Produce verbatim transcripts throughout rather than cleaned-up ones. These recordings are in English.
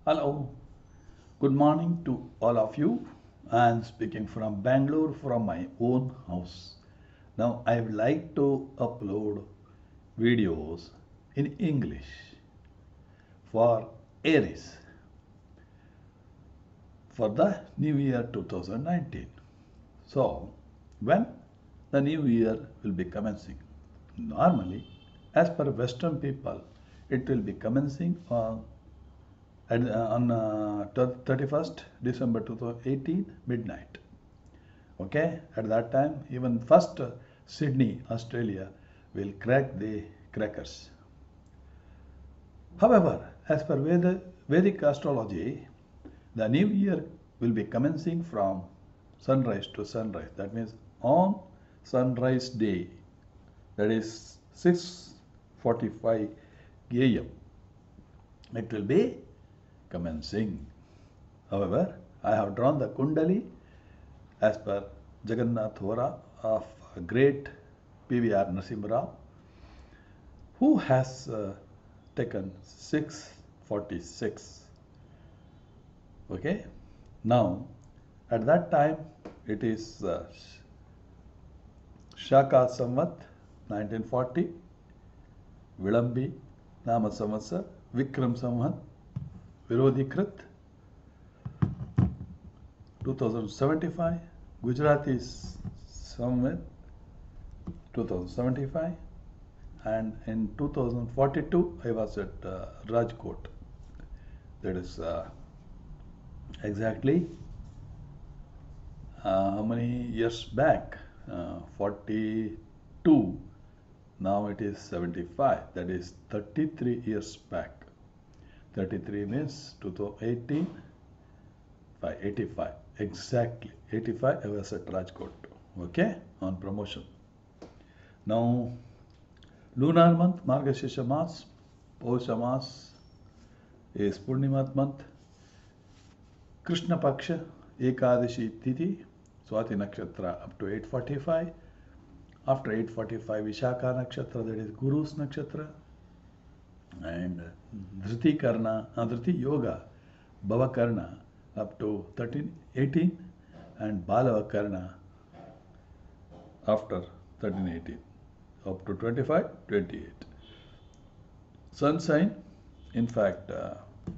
Hello, good morning to all of you. I am speaking from Bangalore from my own house. Now I would like to upload videos in English for Aries for the new year two thousand nineteen. So when the new year will be commencing? Normally, as per Western people, it will be commencing on at, uh, on uh, thirty-first December two thousand eighteen midnight. Okay, at that time, even first uh, Sydney, Australia will crack the crackers. However, as per Veda, Vedic astrology, the new year will be commencing from sunrise to sunrise. That means on sunrise day, that is six forty-five a m, it will be commencing. However, I have drawn the Kundali as per Jagannath Hora of great P V R Narasimha Rao, who has uh, taken six forty-six. Okay, now at that time it is uh, Shaka Samvat nineteen forty, Vilambi Nama Samvatsar, Vikram Samvat, Virodhikrit two thousand seventy-five, Gujarati Samvat two thousand seventy-five, and in two thousand forty-two I was at uh, Rajkot. That is uh, exactly uh, how many years back? Uh, forty-two. Now it is seventy-five. That is thirty-three years back. thirty-three means two thousand eighteen, by eighty-five. Exactly. eighty-five I was at Rajkot. Okay, on promotion. Now, lunar month, Margashirsha Mas, Pausha Mas is Purnimat month. Krishna Paksha, Ekadashi Tithi, Swati Nakshatra up to eight forty-five. After eight forty-five, Vishaka Nakshatra, that is Guru's Nakshatra. And Dhriti Karna, uh, Dhriti Yoga, Bhava Karna up to thirteen eighteen, and Balava Karna after thirteen eighteen up to twenty-five twenty-eight. Sun sign, in fact, uh,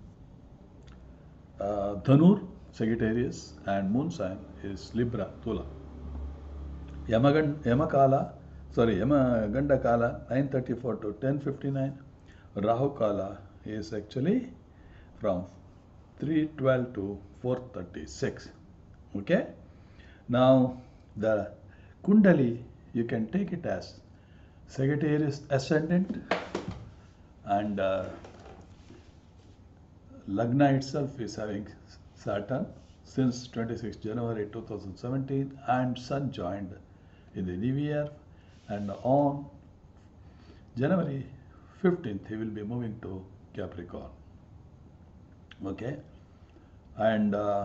uh, Dhanur, Sagittarius, and moon sign is Libra, Tula. Yamagand, Yamakala, sorry, Yamaganda Kala nine thirty-four to ten fifty-nine. Rahu Kala is actually from three twelve to four thirty-six. Okay. Now the Kundali, you can take it as Sagittarius ascendant, and uh, Lagna itself is having Saturn since twenty-sixth January two thousand seventeen, and Sun joined in the new year, and on January fifteenth he will be moving to Capricorn. Okay, and uh,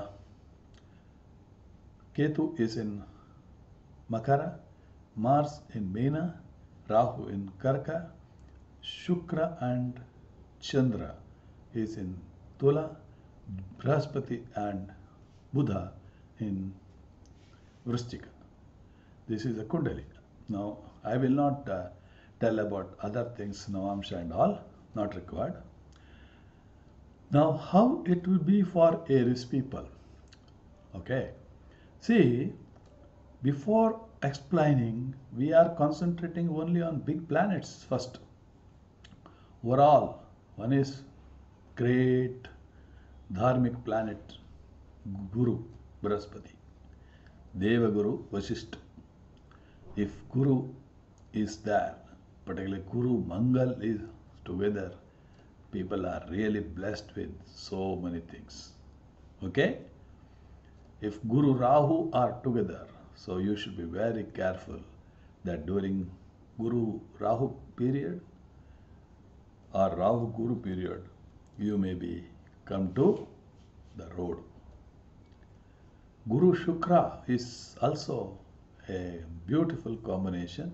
Ketu is in Makara, Mars in Meena, Rahu in Karka, Shukra and Chandra is in Tula, Brahaspati and Buddha in Vrishchika. This is a Kundali. Now, I will not uh, tell about other things, Navamsha and all, not required. Now, how it will be for Aries people? Okay. See, before explaining, we are concentrating only on big planets first. Overall, one is great dharmic planet, Guru, Brahaspati, Deva Guru, Vashishta. If Guru is there, particularly Guru Mangal is together, people are really blessed with so many things. Okay? If Guru Rahu are together, so you should be very careful that during Guru Rahu period or Rahu Guru period, you may be come to the road. Guru Shukra is also a beautiful combination.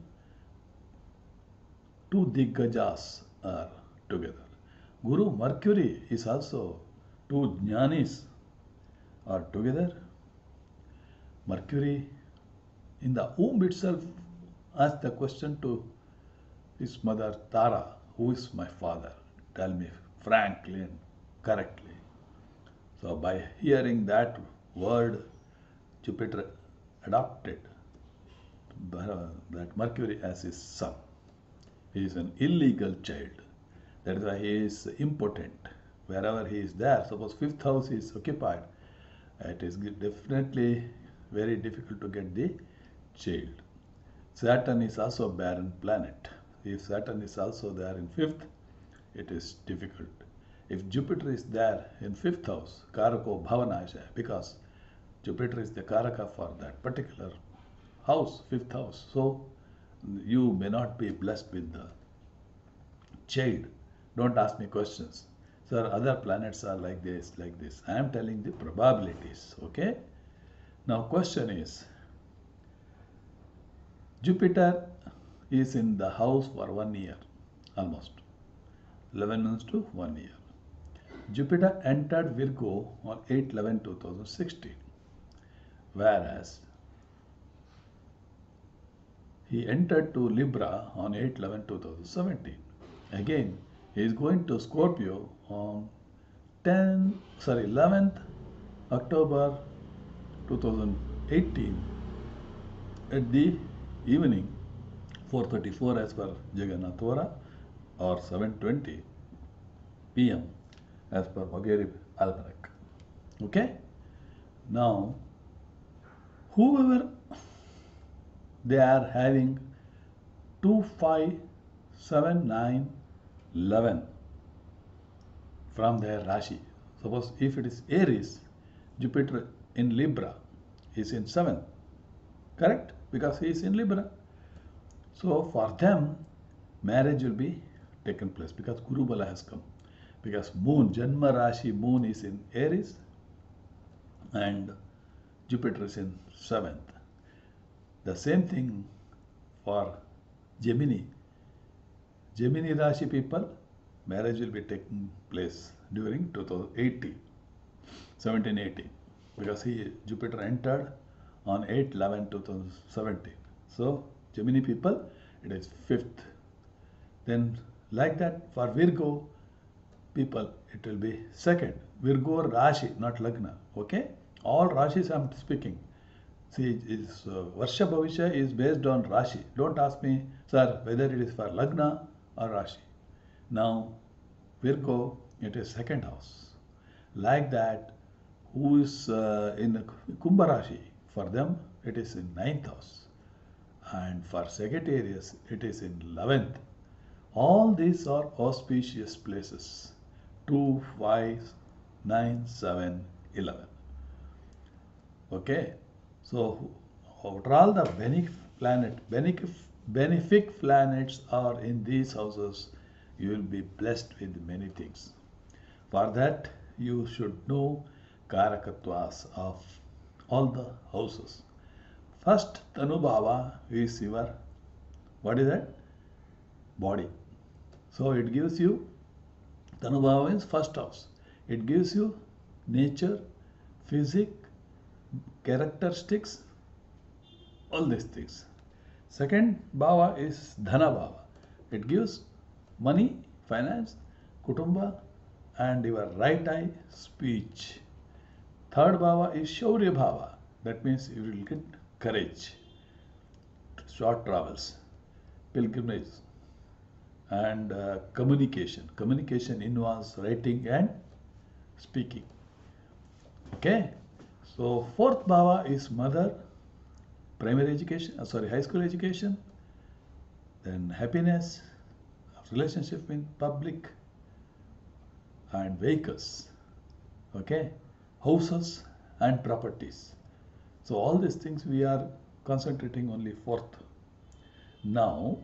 Two Diggajas are together. Guru Mercury is also two jnanis are together. Mercury in the womb itself asked the question to his mother Tara, who is my father? Tell me frankly and correctly. So by hearing that word, Jupiter adopted that Mercury as his son. He is an illegal child. That is why he is impotent. Wherever he is there, suppose fifth house is occupied, it is definitely very difficult to get the child. Saturn is also a barren planet. If Saturn is also there in fifth, it is difficult. If Jupiter is there in fifth house, Karako Bhavanasha, because Jupiter is the Karaka for that particular house, fifth house. So you may not be blessed with the child. Don't ask me questions. Sir, other planets are like this, like this. I am telling the probabilities, okay? Now question is, Jupiter is in the house for one year, almost. eleven months to one year. Jupiter entered Virgo on eight eleven two thousand sixteen, whereas he entered to Libra on eight eleven two thousand seventeen. Again, he is going to Scorpio on ten, sorry, eleventh October two thousand eighteen at the evening, four thirty-four as per Jagannath Hora, or seven twenty p m as per Maghrib Almanac. Okay? Now, whoever they are having two, five, seven, nine, eleven from their Rashi. Suppose if it is Aries, Jupiter in Libra is in seventh. Correct? Because he is in Libra. So for them, marriage will be taken place because Guru Bala has come. Because Moon, Janma Rashi, Moon is in Aries and Jupiter is in seventh. The same thing for Gemini. Gemini Rashi people, marriage will be taking place during two thousand eighty, seventeen eighteen, because he Jupiter entered on eight eleven two thousand seventeen. So Gemini people, it is fifth. Then like that for Virgo people, it will be second. Virgo Rashi, not Lagna. Okay? All Rashis I am speaking. See, is uh, Varsha Bhavishya is based on Rashi. Don't ask me, sir, whether it is for Lagna or Rashi. Now, Virgo, it is second house. Like that, who is uh, in Kumbha Rashi, for them, it is in ninth house. And for Sagittarius, it is in eleventh. All these are auspicious places. two, five, nine, seven, eleven. Okay? So, after all the benefic planet, benefic, benefic planets are in these houses, you will be blessed with many things. For that, you should know Karakatwas of all the houses. First, Tanubhava is your, what is that? Body. So, it gives you, Tanubhava is first house. It gives you nature, physics, characteristics, all these things. Second bhava is dhana bhava. It gives money, finance, kutumba, and your right eye, speech. Third bhava is shaurya bhava. That means you will get courage, short travels, pilgrimage, and uh, communication. Communication involves writing and speaking. Okay? So, fourth bhava is mother, primary education, uh, sorry, high school education, then happiness, relationship in public, and vehicles, okay, houses and properties. So, all these things we are concentrating only fourth. Now,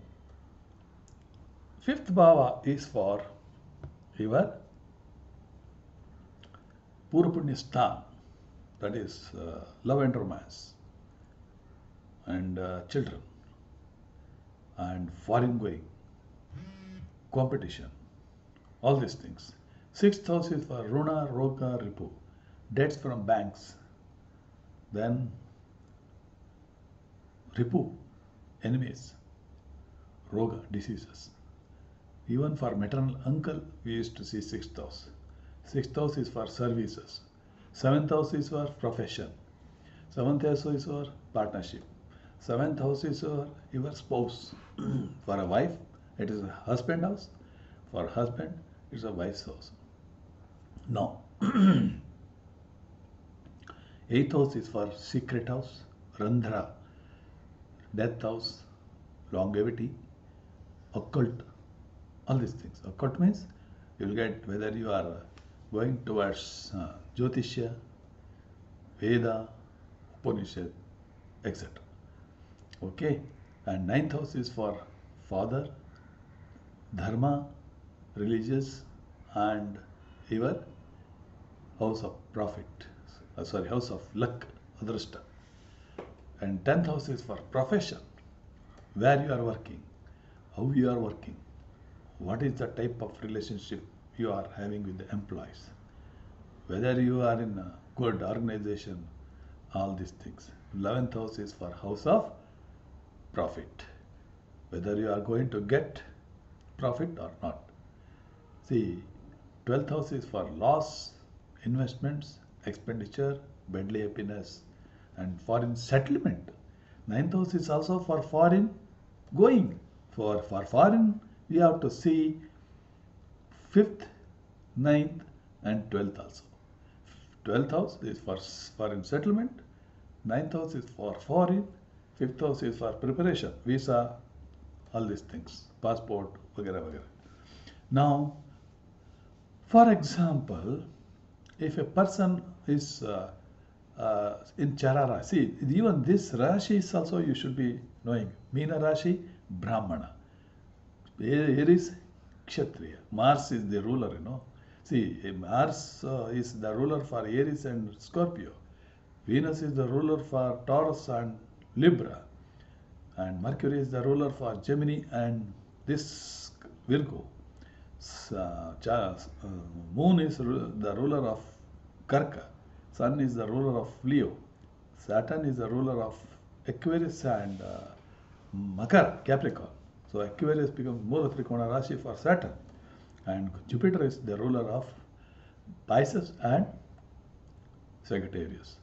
fifth bhava is for your Purva Sthana. That is uh, love and romance, and uh, children, and foreign going, competition, all these things. Sixth house is for Runa, Roga, Ripu, debts from banks. Then Ripu, enemies. Roga, diseases. Even for maternal uncle, we used to see sixth house. Sixth house is for services. Seventh house is for profession. Seventh house is for partnership. Seventh house is for your spouse. For a wife, it is a husband house. For husband, it's a wife's house. Now, eighth house is for secret house. Randhra, death house, longevity, occult, all these things. Occult means you will get whether you are going towards uh, Jyotishya, Veda, Upanishad, et cetera. Okay, and ninth house is for father, dharma, religious, and your house of profit. Uh, sorry, house of luck, adrashta. And tenth house is for profession, where you are working, how you are working, what is the type of relationship you are having with the employees, whether you are in a good organization, all these things. eleventh house is for house of profit, whether you are going to get profit or not. See, twelfth house is for loss, investments, expenditure, bedly happiness, and foreign settlement. Ninth house is also for foreign going. For, for foreign, we have to see fifth, ninth, and twelfth also. twelfth house is for foreign settlement, ninth house is for foreign, fifth house is for preparation, visa, all these things, passport, vagara vagara. Now, for example, if a person is uh, uh, in Charara, see, even this Rashi is also you should be knowing. Meena Rashi, Brahmana. Aries, Kshatriya. Mars is the ruler, you know. See, Mars uh, is the ruler for Aries and Scorpio. Venus is the ruler for Taurus and Libra. And Mercury is the ruler for Gemini and this Virgo. Uh, uh, Moon is ru the ruler of Karka. Sun is the ruler of Leo. Saturn is the ruler of Aquarius and uh, Makara, Capricorn. So Aquarius becomes Mula Trikona Rashi for Saturn. And Jupiter is the ruler of Pisces and Sagittarius.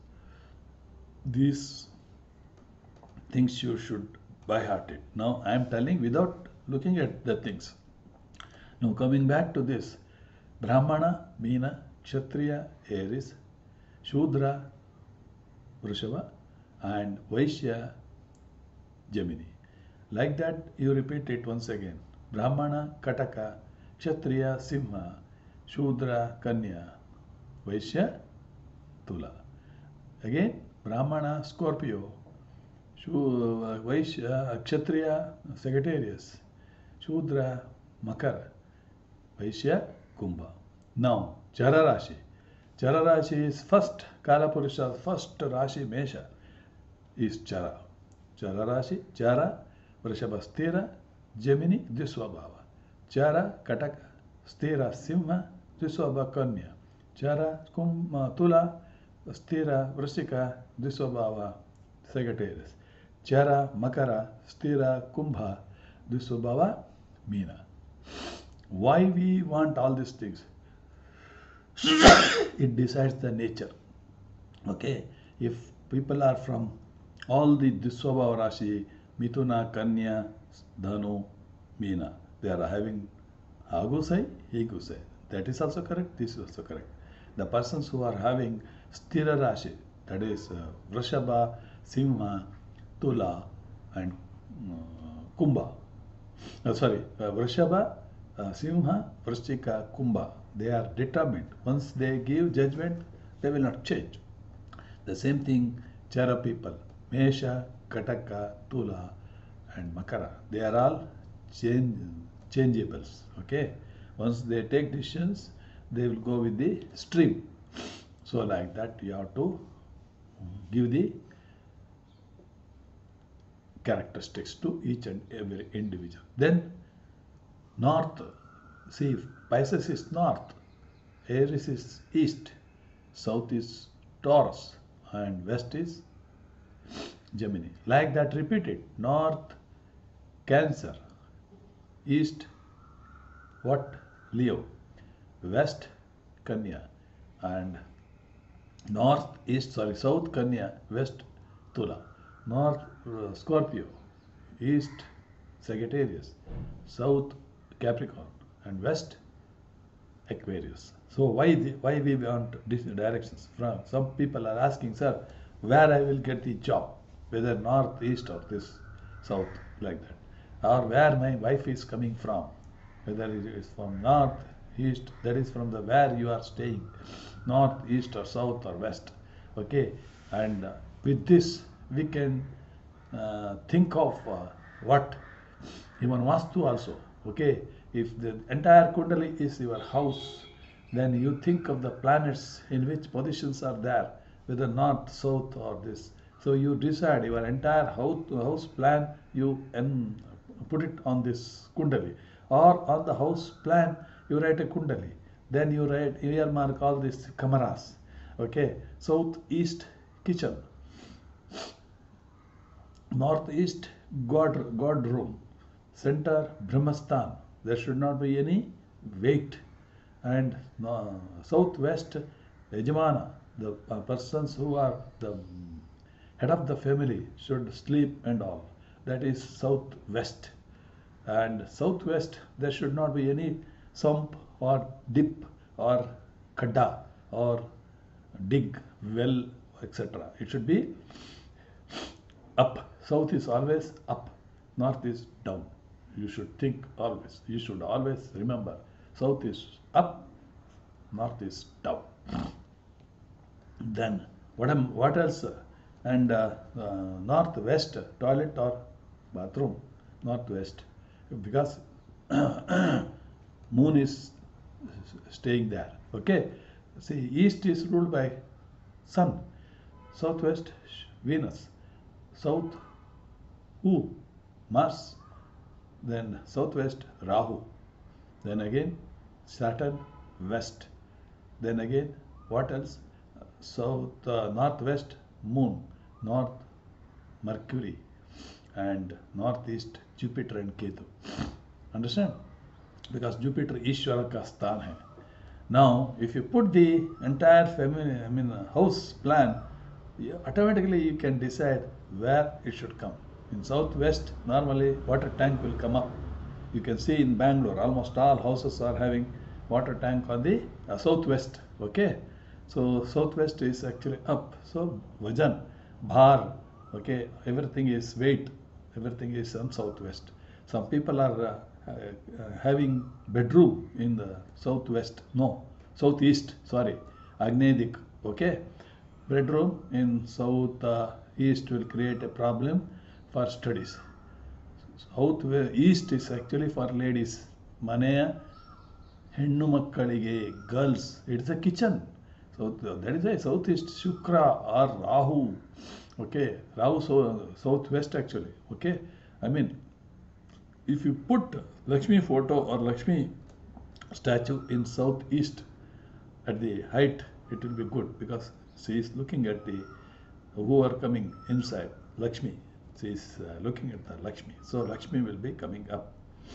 These things you should by heart it. Now I am telling without looking at the things. Now coming back to this, Brahmana, Meena, Kshatriya, Aries, Shudra, Vrishava, and Vaishya, Gemini. Like that you repeat it once again. Brahmana, Kataka, Kshatriya, Simha, Shudra, Kanya, Vaishya, Tula. Again, Brahmana, Scorpio, Vaishya, Kshatriya, Sagittarius, Shudra, Makara, Vaishya, Kumbha. Now, Chara Rashi. Chara Rashi is first, Kala Purusha, first Rashi, Mesha, is Chara. Chara Rashi, Chara, Vrishaba Sthira, Gemini, Dviswabhava. Chara, Kataka, Sthira, Simha, Dviswabha, Kanya. Chara, Kum, Tula, Sthira, Vrishika, Dviswabhava, Sagittarius. Chara, Makara, Sthira, Kumbha, Dviswabhava, Meena. Why we want all these things? It decides the nature. Okay, if people are from all the Dviswabhava Rashi, Mithuna, Kanya, Dhanu, Meena, they are having Agusai, Higusai. That is also correct, this is also correct. The persons who are having Sthira Rashi, that is uh, Vrishaba, Simha, Tula, and uh, Kumbha. Uh, sorry, uh, Vrishaba, uh, Simha, Vrishika, Kumbha. They are determined. Once they give judgment, they will not change. The same thing, Chara people, Mesha, Kataka, Tula, and Makara. They are all change, changeables. Okay. Once they take decisions, they will go with the stream. So like that, you have to give the characteristics to each and every individual. Then North, see, Pisces is North, Aries is east, south is Taurus, and west is Gemini. Like that, repeat it. North Cancer, east what? Leo, west Kanya, and north east sorry south Kanya, west Tula, north uh, Scorpio, east Sagittarius, south Capricorn, and west Aquarius. So why the, why we want different directions? From some people are asking, sir, where I will get the job, whether north, east, or this south, like that, or where my wife is coming from, whether it is from north, east, that is from the where you are staying, north, east, or south, or west. Okay, and uh, with this we can uh, think of uh, what even Vastu also. Okay, if the entire Kundali is your house, then you think of the planets in which positions are there, whether north, south, or this. So you decide your entire house, house plan, you um, put it on this Kundali, or on the house plan you write a Kundali. Then you write earmark all these kamaras. Okay, south east kitchen, northeast god god room, center Brahmastan. There should not be any weight, and uh, southwest Yajamana, the uh, persons who are the head of the family should sleep and all. That is southwest. And southwest there should not be any sump or dip or khadda or dig well, etc. It should be up. South is always up, north is down. You should think always. You should always remember, south is up, north is down. Then what am what else? And uh, uh, northwest toilet or bathroom, northwest, because moon is staying there. Okay, see, east is ruled by sun, southwest Venus, south who? Mars, then southwest Rahu, then again Saturn west, then again what else? South uh, northwest moon, north Mercury, and northeast Jupiter and Ketu. Understand? Because Jupiter Ishwara ka sthan hai. Now, if you put the entire family, I mean house plan, you automatically you can decide where it should come. In southwest, normally water tank will come up. You can see in Bangalore, almost all houses are having water tank on the uh, southwest. Okay, so southwest is actually up. So vajan, bhar, okay, everything is weight, everything is on southwest. Some people are uh, uh, uh, having bedroom in the southwest, no, southeast, sorry, Agnedik, okay. Bedroom in south uh, east will create a problem for studies. South east is actually for ladies. Maneya hennu makkalige, girls. It is a kitchen. So that is a southeast Shukra or Rahu. Okay, Rahu so southwest actually. Okay, I mean, if you put Lakshmi photo or Lakshmi statue in southeast at the height, it will be good because she is looking at the who are coming inside. Lakshmi, she is uh, looking at the Lakshmi. So Lakshmi will be coming up.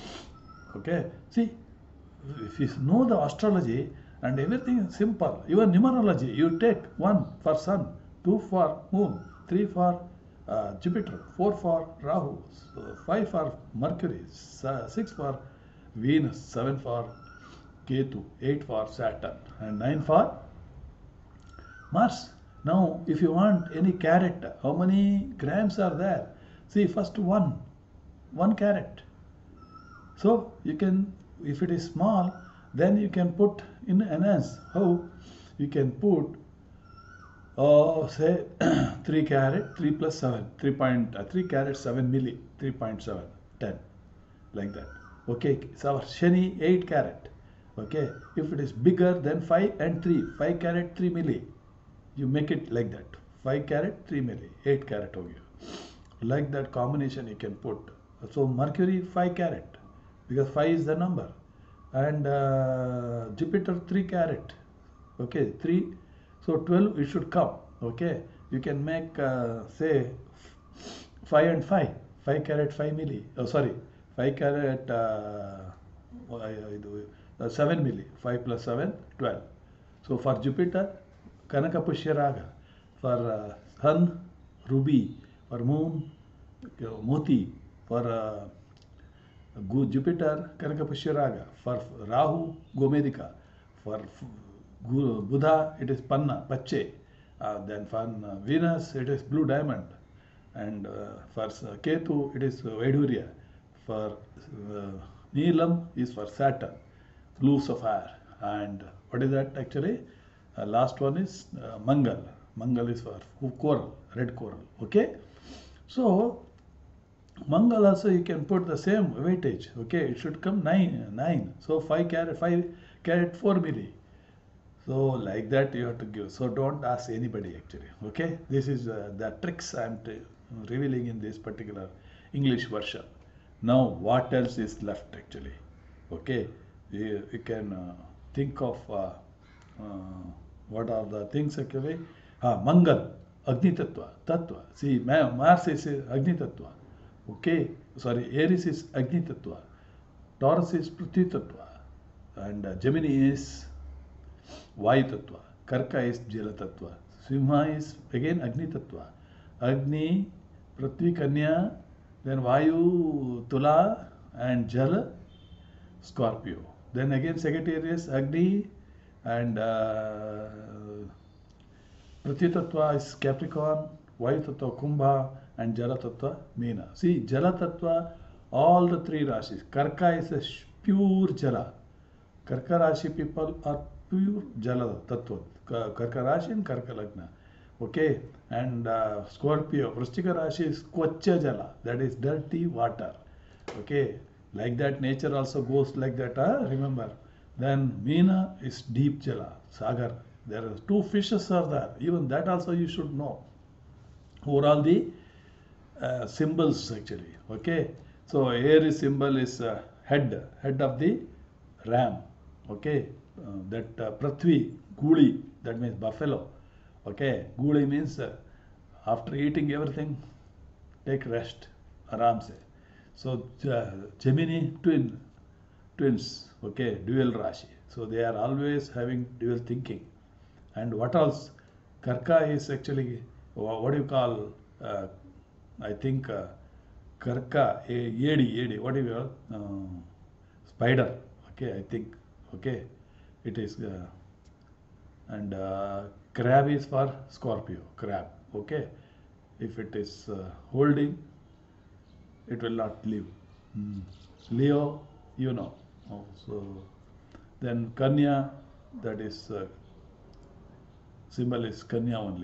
Okay, see, if you know the astrology and everything is simple. Your numerology, you take one for sun, two for moon, three for uh, Jupiter, four for Rahu, so five for Mercury, six for Venus, seven for Ketu, eight for Saturn, and nine for Mars. Now, if you want any carat, how many grams are there? See, first one, one carat. So you can, if it is small, then you can put in enhance. How? You can put, oh, say three carat, three plus seven, three point uh, three carat seven milli, three point seven, ten, like that. Okay, so our Shani eight carat. Okay, if it is bigger than five and three, five carat three milli. You make it like that, five carat three milli, eight carat ho gaya. Like that combination you can put. So Mercury five carat, because five is the number, and uh, Jupiter three carat, Okay, three. So twelve it should come. Okay, you can make uh, say five and five. five carat five milli. Oh, sorry, five carat uh, uh, seven milli. five plus seven, twelve. So for Jupiter, Kanakapushya Raga. For uh, Sun, Ruby. For Moon, Moti. For uh, Jupiter, Kanakapushya Raga. For Rahu, Gomedika. For Buddha, it is Panna, Pache. Uh, then for uh, Venus, it is blue diamond. And uh, for uh, Ketu, it is uh, Vaidurya. For uh, Neelam is for Saturn, blue sapphire. And what is that actually? Uh, last one is uh, Mangal. Mangal is for coral, red coral. Okay? So, Mangal also you can put the same weightage. Okay? It should come nine. nine. So, five carat, five carat four milli. So like that you have to give. So don't ask anybody actually. Okay? This is uh, the tricks I am revealing in this particular English version. Now what else is left actually? Okay? You, you can uh, think of uh, uh, what are the things actually. Ah, Mangal, Agni Tattva, Tattva. See, Mars is Agni Tattva. Okay? Sorry, Aries is Agni Tattva. Taurus is Prithvi Tattva. And uh, Gemini is Vayu Tattva. Karka is Jala Tattva. Simha is again Agni Tattva. Agni, Prithvi, Kanya, then Vayu, Tula, and Jala, Scorpio. Then again Sagittarius, Agni, and uh, Prithvi Tattva is Capricorn, Vayu Tattva, Kumbha, and Jala Tattva, Meena. See, Jala Tattva, all the three Rashis. Karka is a pure Jala. Karka Rashi people are pure Jala Tattva. Karka Rashi and Karka Lagna. Okay, and uh, Scorpio, Vrishchika Rashi is Kvacha Jala, that is dirty water. Okay, like that nature also goes like that, huh? Remember. Then Meena is deep Jala, Sagar. There are two fishes are there, even that also you should know. Who are all the uh, symbols actually. Okay, so Aries symbol is uh, head, head of the ram. Okay, uh, that uh, Prithvi, Guli, that means buffalo. Okay, Guli means uh, after eating everything, take rest, aram se. So uh, Gemini, twin, twins, okay, dual Rashi. So they are always having dual thinking. And what else? Karka is actually, what do you call, uh, I think, uh, Karka, a Yedi, Yedi, what do you call? Uh, spider, okay, I think, okay, it is, uh, and uh, crab is for Scorpio, crab, okay. If it is uh, holding, it will not live. Mm. Leo, you know. Oh, so then Kanya, that is uh, symbol is Kanya only.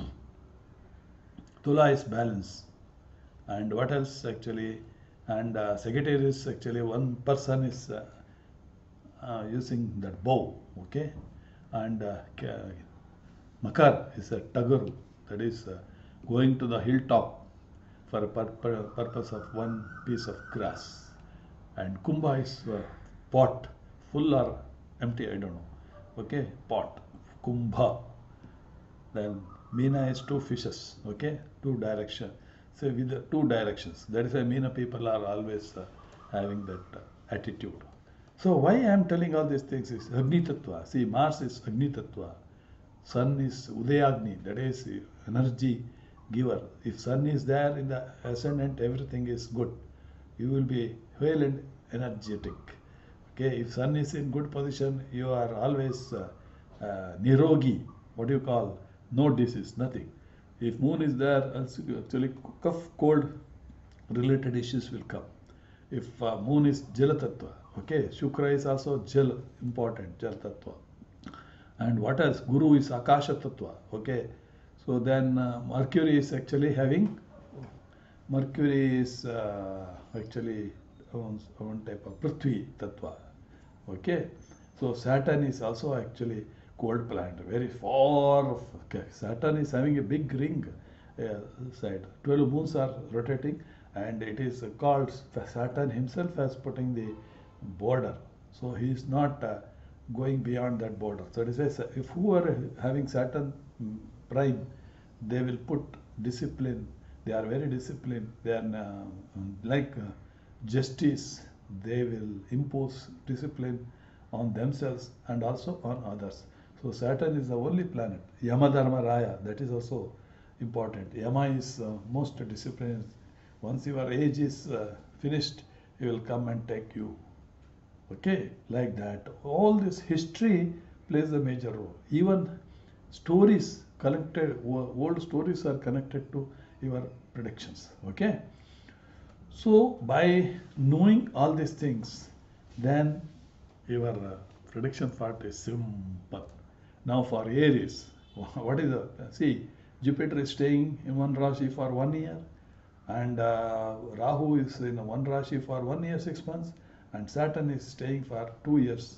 Tula is balance. And what else actually? And uh, Sagittarius actually one person is uh, uh, using that bow, okay? And uh, Makar is a Tagaru, that is uh, going to the hilltop for a pur pur purpose of one piece of grass. And Kumbha is uh, pot, full or empty, I don't know. Okay, pot, Kumbha. Then Meena is two fishes, okay, two direction. So with the two directions. That is why Meena people are always uh, having that uh, attitude. So why I am telling all these things is Agni Tattva. See, Mars is Agni Tattva. Sun is Udayagni, that is energy giver. If Sun is there in the ascendant, everything is good. You will be well and energetic. Okay, if Sun is in good position, you are always uh, uh, nirogi. What do you call? No disease, nothing. If Moon is there, actually cough, cold related issues will come. If uh, Moon is Jala Tattva, okay, Shukra is also Jal, important, Jal Tattva. And what else? Guru is Akasha Tattva, okay. So then uh, Mercury is actually having, Mercury is uh, actually one, one type of Prithvi Tattva, okay. So Saturn is also actually cold planet, very far. Okay. Saturn is having a big ring uh, side. twelve moons are rotating, and it is called, Saturn himself has putting the border. So he is not uh, going beyond that border. So it says if who are having Saturn prime, they will put discipline. They are very disciplined. They are uh, like uh, justice. They will impose discipline on themselves and also on others. So Saturn is the only planet. Yama Dharma Raya, that is also important. Yama is uh, most disciplined. Once your age is uh, finished, he will come and take you. Okay, like that. All this history plays a major role. Even stories connected, old stories are connected to your predictions. Okay. So by knowing all these things, then your uh, prediction part is simple. Now for Aries, what is the, see, Jupiter is staying in one Rashi for one year, and uh, Rahu is in one Rashi for one year, six months, and Saturn is staying for two years,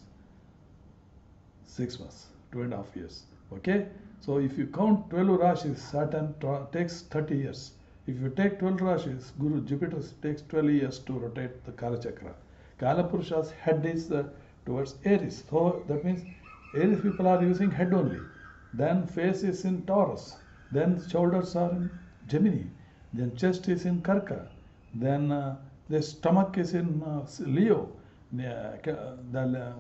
six months, two and a half years. Okay, so if you count twelve Rashis, Saturn takes thirty years. If you take twelve Rashis, Guru Jupiter takes twelve years to rotate the Kala Chakra. Kala Purusha's head is uh, towards Aries. So that means Aries people are using head only. Then face is in Taurus. Then shoulders are in Gemini. Then chest is in Karka. Then uh, the stomach is in uh, Leo. The, the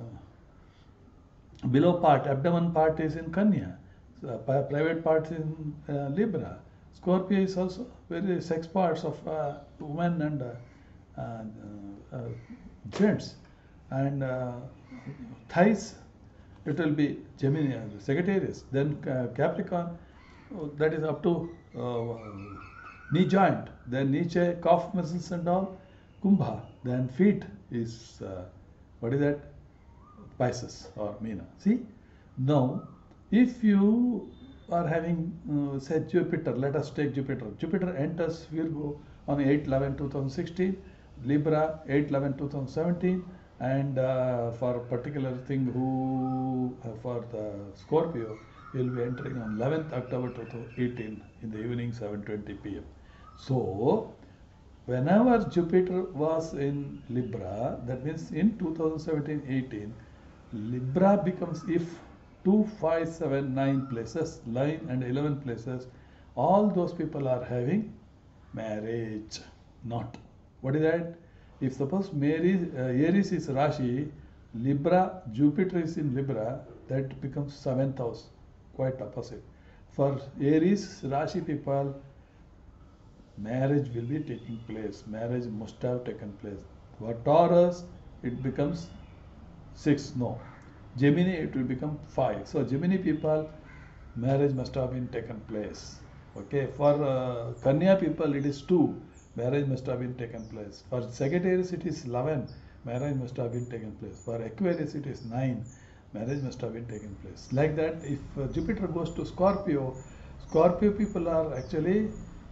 uh, below part, abdomen part is in Kanya. So, uh, private part is in uh, Libra. Scorpio is also very sex parts of uh, women and uh, uh, uh, gents. And uh, thighs, it will be Gemini, Sagittarius. Then uh, Capricorn, oh, that is up to uh, knee joint. Then Nietzsche, calf muscles and all, Kumbha. Then feet is, uh, what is that? Pisces or Meena. See? Now, if you are having, uh, say, Jupiter, let us take Jupiter. Jupiter enters Virgo on eight eleven two thousand sixteen, Libra eight eleven two thousand seventeen, and uh, for particular thing who, uh, for the Scorpio, will be entering on eleventh October two thousand eighteen in the evening seven twenty p m So, whenever Jupiter was in Libra, that means in two thousand seventeen eighteen, Libra becomes, if two, five, seven, nine places, nine and eleven places, all those people are having marriage. Not. What is that? If suppose Mary, uh, Aries is Rashi, Libra, Jupiter is in Libra, that becomes seventh house. Quite opposite. For Aries, Rashi people, marriage will be taking place. Marriage must have taken place. For Taurus, it becomes six. No. Gemini, it will become five. So Gemini people, marriage must have been taken place. Okay. For uh, Kanya people, it is two. Marriage must have been taken place. For Sagittarius, it is eleven. Marriage must have been taken place. For Aquarius, it is nine. Marriage must have been taken place. Like that, if uh, Jupiter goes to Scorpio, Scorpio people are actually,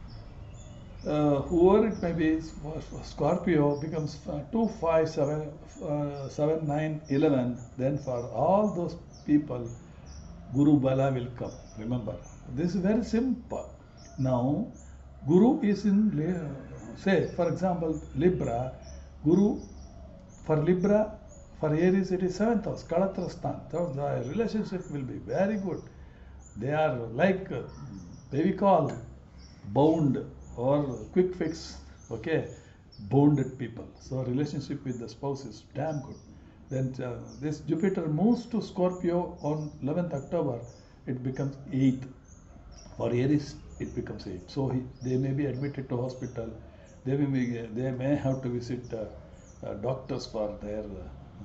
uh, whoever it may be, Scorpio becomes two, five, seven, uh, seven, nine, eleven. Then for all those people, Guru Bala will come. Remember, this is very simple. Now, Guru is in, say, for example, Libra. Guru, for Libra, for Aries, it is seventh house, Kalatrastan. So the relationship will be very good. They are like, uh, they we call bound or quick fix, okay, bounded people. So relationship with the spouse is damn good. Then uh, this Jupiter moves to Scorpio on eleventh October, it becomes eighth. For Aries, it becomes eight. So he, they may be admitted to hospital. They may be, they may have to visit uh, uh, doctors for their uh,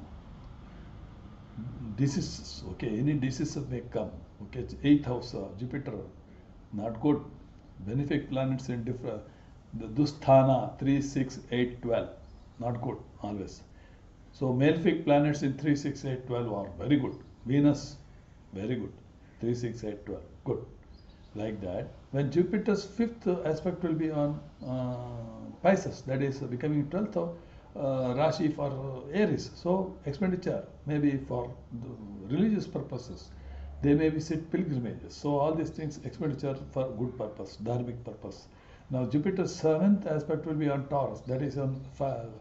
diseases. Okay, any diseases may come. Okay, eighth house, uh, Jupiter, not good. Benefic planets in different. The Dusthana three, six, eight, twelve, not good always. So malefic planets in three, six, eight, twelve are very good. Venus, very good. three, six, eight, twelve, good. Like that. When Jupiter's fifth aspect will be on uh, Pisces, that is becoming twelfth uh, Rashi for uh, Aries. So expenditure maybe for the religious purposes. They may visit pilgrimages. So all these things, expenditure for good purpose, dharmic purpose. Now Jupiter's seventh aspect will be on Taurus, that is on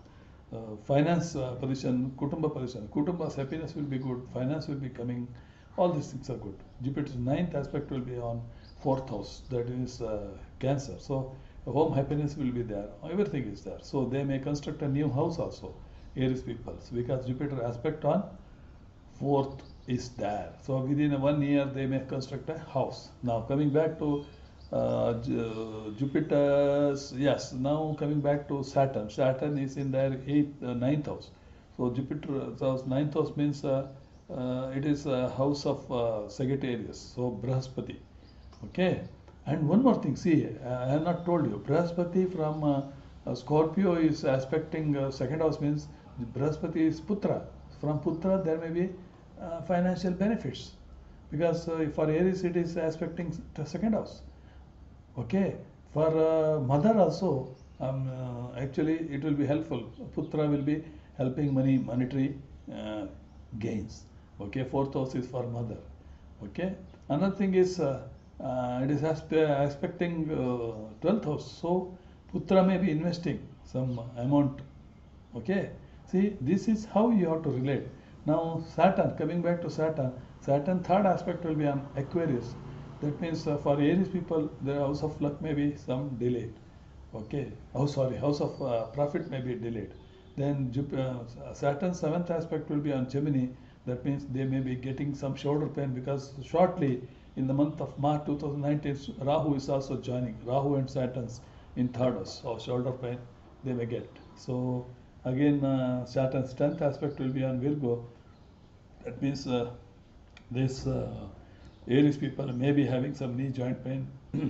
uh, finance uh, position, kutumba position. Kutumba's happiness will be good, finance will be coming, all these things are good. Jupiter's ninth aspect will be on fourth house, that is uh, Cancer. So home happiness will be there, everything is there. So they may construct a new house also, Aries people, because Jupiter aspect on fourth is there. So within one year they may construct a house. Now coming back to uh, Jupiter's, yes, now coming back to Saturn. Saturn is in their eighth, uh, ninth house. So Jupiter's house, ninth house means uh, uh, it is a house of uh, Sagittarius, so Brahaspati. Okay. And one more thing, see, I have not told you, Brahaspati from uh, uh, Scorpio is aspecting uh, second house, means Brahaspati is Putra. From Putra there may be uh, financial benefits, because uh, for Aries it is aspecting the second house. Okay, for uh, mother also, um, uh, actually it will be helpful. Putra will be helping money, monetary uh, gains. Okay, fourth house is for mother. Okay, another thing is uh, uh, it is aspe aspecting uh, twelfth house. So Putra may be investing some amount. Okay, see, this is how you have to relate. Now Saturn, coming back to Saturn, Saturn third aspect will be on Aquarius. That means uh, for Aries people, the house of luck may be some delayed. Okay, oh sorry, house of uh, profit may be delayed. Then Jupiter, uh, Saturn's seventh aspect will be on Gemini. That means they may be getting some shoulder pain, because shortly in the month of March two thousand nineteen, Rahu is also joining. Rahu and Saturn's in third house, so shoulder pain they may get. So again, uh, Saturn's tenth aspect will be on Virgo. That means uh, this uh, Aries people may be having some knee joint pain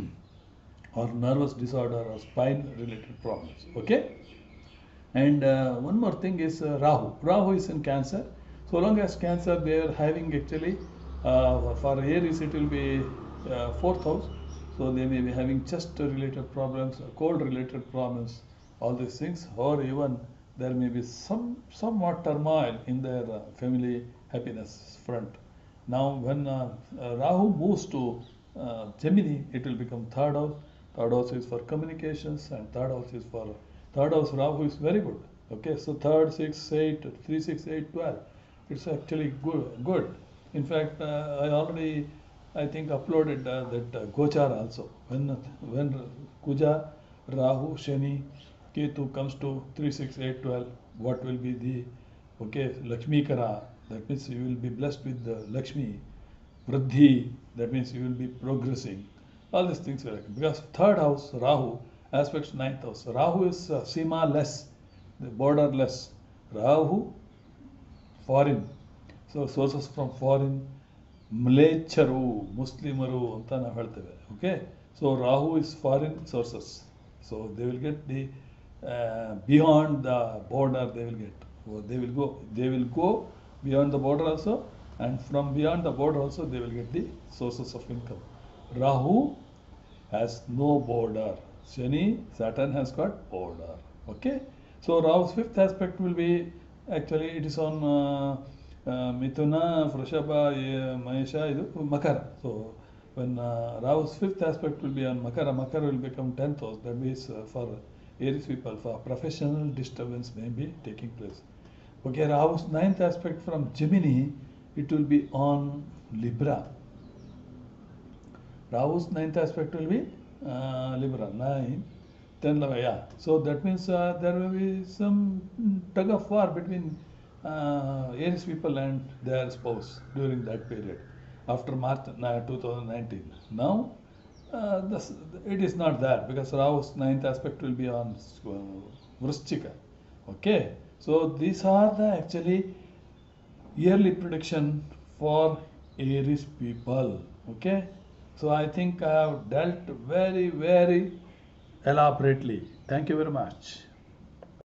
or nervous disorder or spine related problems. Okay. And uh, one more thing is uh, Rahu. Rahu is in Cancer. So long as Cancer, they are having actually, uh, for Aries it will be uh, fourth house. So they may be having chest related problems, cold related problems, all these things, or even there may be some somewhat turmoil in their uh, family happiness front. Now when uh, uh, Rahu moves to uh, Gemini, it will become third house. Third house is for communications, and third house is for, third house Rahu is very good. Okay, so third, six, eight, three, six, eight, twelve. It's actually good. good. In fact, uh, I already, I think, uploaded uh, that uh, Gochar also. When when Kuja, Rahu, Shani, Ketu comes to three, six, eight, twelve, what will be the, okay, Lakshmi Kara, that means you will be blessed with the Lakshmi. Vruddhi, that means you will be progressing. All these things are, because third house, Rahu, aspects ninth house. Rahu is uh, Sima less, the border less. Rahu, foreign. So sources from foreign, Mlecharu, Muslimaru, anta ನಾವು ಹೇಳ್ತೇವೆ. Okay. So Rahu is foreign sources. So they will get the uh, beyond the border. They will get. So they will go. They will go beyond the border also, and from beyond the border also they will get the sources of income. Rahu has no border. Shani, Saturn has got border. Okay. So Rahu's fifth aspect will be, actually it is on uh, uh, Mithuna, Vrishaba, uh, Mahesha, Makara. So when uh, Rahu's fifth aspect will be on Makara, Makara will become tenth house. That means uh, for Aries people, for professional disturbance may be taking place. Okay, Rahu's ninth aspect from Gemini, it will be on Libra. Rahu's ninth aspect will be uh, Libra, nine, ten, eleven, yeah. So that means uh, there will be some tug of war between uh, Aries people and their spouse during that period, after March two thousand nineteen. Now, uh, this, it is not there, because Rahu's ninth aspect will be on uh, Vrishchika. Okay, so these are the actually yearly prediction for Aries people. Okay, so I think I have dealt very, very elaborately. Thank you very much.